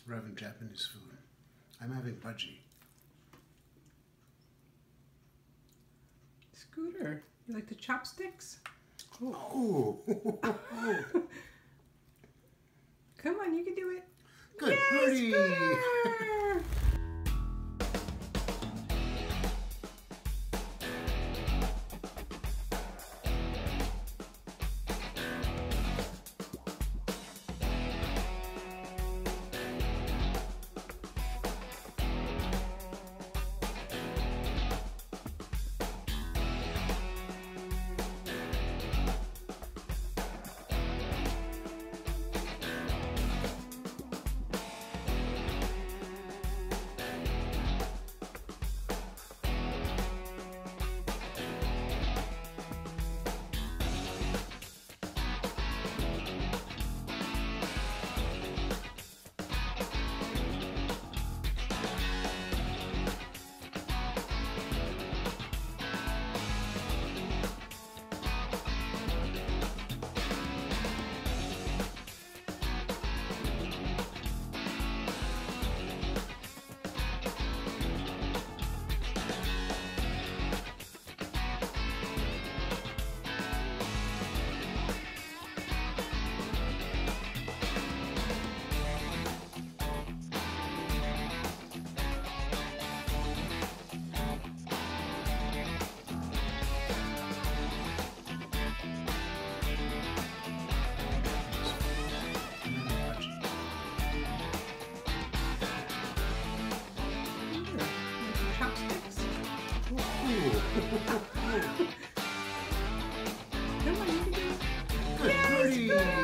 We're having Japanese food. I'm having Budgie. Scooter, you like the chopsticks? Oh! Come on, you can do it. Good birdie! Scooter! Come on, you can do it. Good birdie!